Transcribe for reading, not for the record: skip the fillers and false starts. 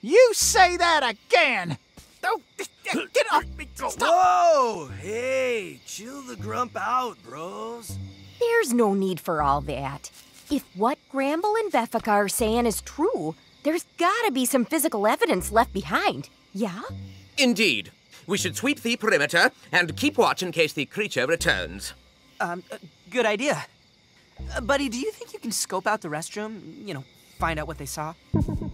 You say that again! Oh, get off me! Stop! Whoa! Hey, chill the grump out, bros. There's no need for all that. If what Gramble and Veffica are saying is true, there's gotta be some physical evidence left behind, yeah? Indeed. We should sweep the perimeter and keep watch in case the creature returns. Good idea. Buddy, do you think you can scope out the restroom? You know, find out what they saw?